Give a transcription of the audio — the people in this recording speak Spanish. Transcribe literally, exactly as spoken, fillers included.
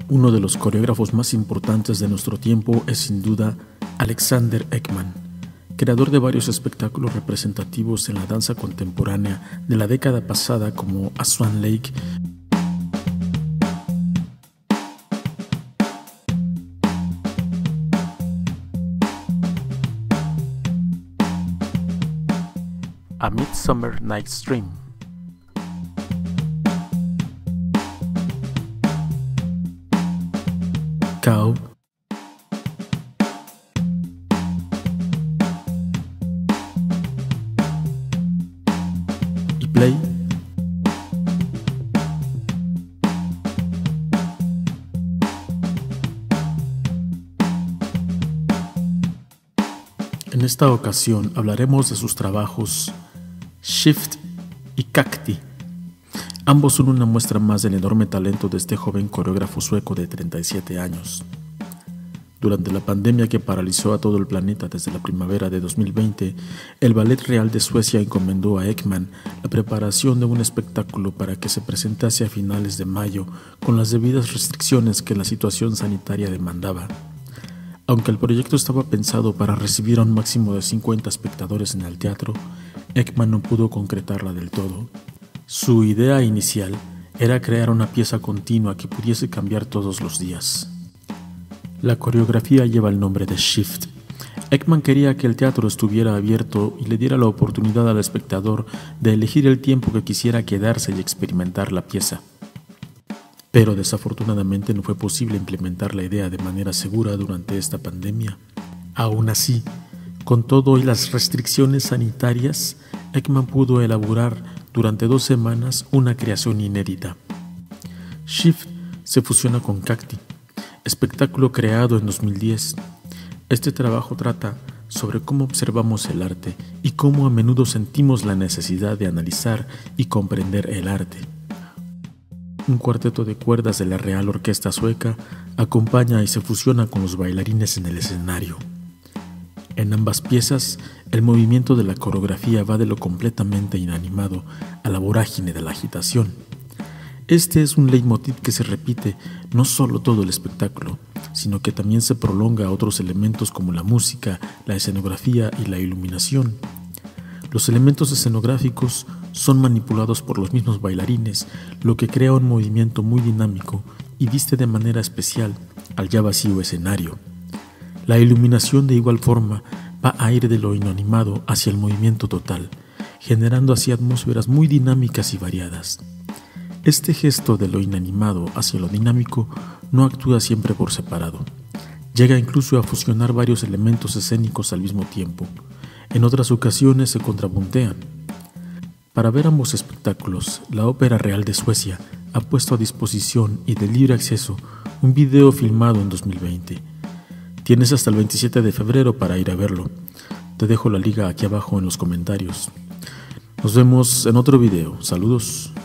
Uno de los coreógrafos más importantes de nuestro tiempo es sin duda Alexander Ekman, creador de varios espectáculos representativos en la danza contemporánea de la década pasada como A Swan Lake, A Midsummer Night's Dream, Cow, y Play. En esta ocasión hablaremos de sus trabajos Shift y Cacti. Ambos son una muestra más del enorme talento de este joven coreógrafo sueco de treinta y siete años. Durante la pandemia que paralizó a todo el planeta desde la primavera de dos mil veinte, el Ballet Real de Suecia encomendó a Ekman la preparación de un espectáculo para que se presentase a finales de mayo con las debidas restricciones que la situación sanitaria demandaba. Aunque el proyecto estaba pensado para recibir a un máximo de cincuenta espectadores en el teatro, Ekman no pudo concretarla del todo. Su idea inicial era crear una pieza continua que pudiese cambiar todos los días. La coreografía lleva el nombre de Shift. Ekman quería que el teatro estuviera abierto y le diera la oportunidad al espectador de elegir el tiempo que quisiera quedarse y experimentar la pieza. Pero desafortunadamente no fue posible implementar la idea de manera segura durante esta pandemia. Aún así, con todo y las restricciones sanitarias, Ekman pudo elaborar durante dos semanas una creación inédita. Shift se fusiona con Cacti, espectáculo creado en dos mil diez. Este trabajo trata sobre cómo observamos el arte y cómo a menudo sentimos la necesidad de analizar y comprender el arte. Un cuarteto de cuerdas de la Real Orquesta Sueca acompaña y se fusiona con los bailarines en el escenario. En ambas piezas, el movimiento de la coreografía va de lo completamente inanimado a la vorágine de la agitación. Este es un leitmotiv que se repite no solo todo el espectáculo, sino que también se prolonga a otros elementos como la música, la escenografía y la iluminación. Los elementos escenográficos son manipulados por los mismos bailarines, lo que crea un movimiento muy dinámico y viste de manera especial al ya vacío escenario. La iluminación de igual forma va a ir de lo inanimado hacia el movimiento total, generando así atmósferas muy dinámicas y variadas. Este gesto de lo inanimado hacia lo dinámico no actúa siempre por separado. Llega incluso a fusionar varios elementos escénicos al mismo tiempo. En otras ocasiones se contrapuntean. Para ver ambos espectáculos, la Ópera Real de Suecia ha puesto a disposición y de libre acceso un video filmado en dos mil veinte. Tienes hasta el veintisiete de febrero para ir a verlo. Te dejo la liga aquí abajo en los comentarios. Nos vemos en otro video. Saludos.